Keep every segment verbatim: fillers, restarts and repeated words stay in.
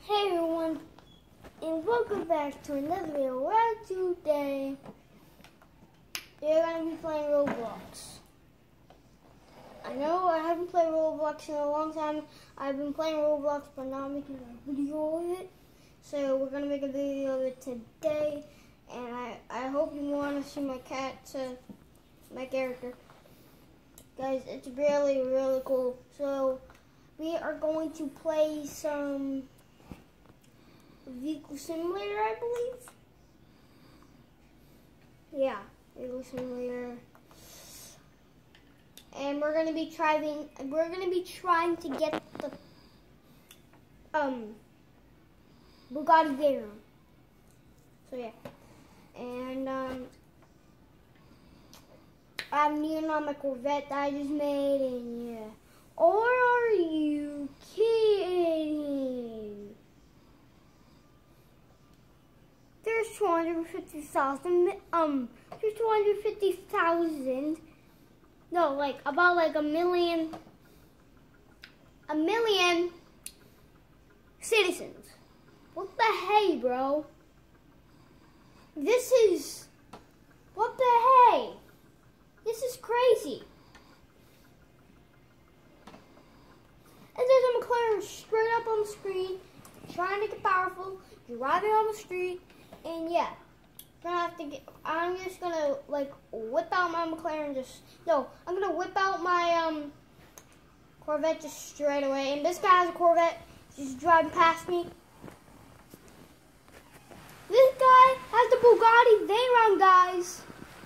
Hey everyone, and welcome back to another video. Where today we're gonna be playing Roblox. I know I haven't played Roblox in a long time. I've been playing Roblox, but not making a video of it. So we're gonna make a video of it today, and I I hope you want to see my cat, uh, my character, guys. It's really really cool. So we are going to play some Vehicle Simulator, I believe. Yeah, Vehicle Simulator. And we're gonna be trying. We're gonna be trying to get the um Bugatti Veyron. So yeah, and um, I have neon on my Corvette that I just made, and yeah. Or are you kidding? There's two hundred fifty thousand. Um, there's two hundred fifty thousand. No, like about like a million. A million citizens. What the hey, bro? This is. What the hey? This is crazy. And there's a McLaren straight up on the screen, trying to get powerful, driving on the street, and yeah, gonna have to get. I'm just gonna like whip out my McLaren. Just no, I'm gonna whip out my um Corvette just straight away. And this guy has a Corvette, just driving past me. This guy has the Bugatti Veyron, guys.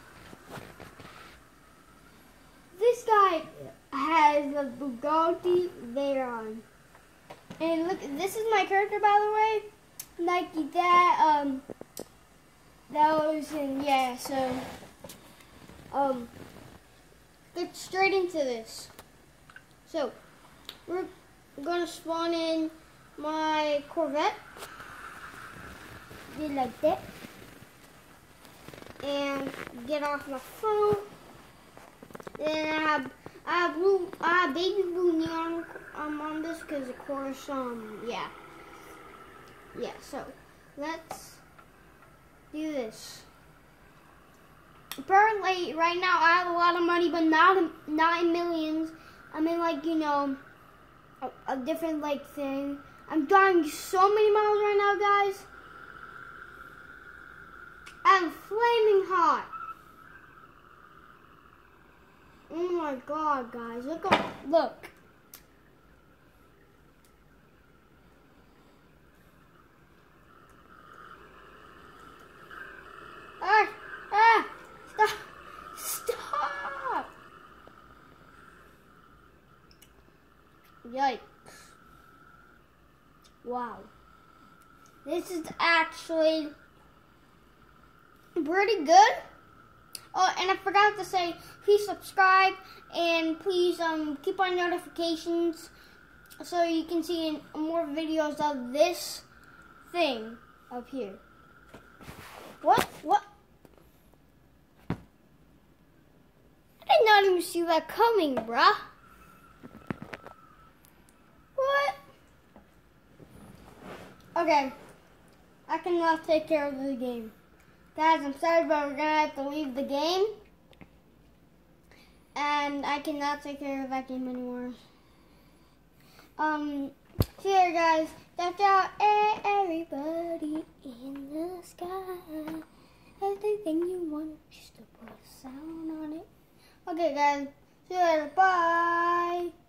This guy has a Bugatti Veyron. And look, this is my character, by the way. Nike that, um, that was in, yeah, so, um, get straight into this. So, we're gonna spawn in my Corvette. Do like that. And get off my phone. Then I have I have blue, I have baby blue neon um, on this because, of course, um, yeah, yeah. So let's do this. Apparently, right now I have a lot of money, but not in, not in millions. I'm in like you know a, a different like thing. I'm driving so many miles right now, guys. I'm flaming hot. Oh my god, guys. Look up, look. Ah, ah, stop, stop. Yikes. Wow. This is actually pretty good. Oh, and I forgot to say, please subscribe and please um keep on notifications so you can see more videos of this thing up here. What? What? I did not even see that coming, bruh. What? Okay. I cannot take care of the game. Guys, I'm sorry, but we're gonna have to leave the game. And I cannot take care of that game anymore. Um, see you guys. Shout out everybody in the sky. Everything you want, just to put a sound on it. Okay, guys. See you later. Bye.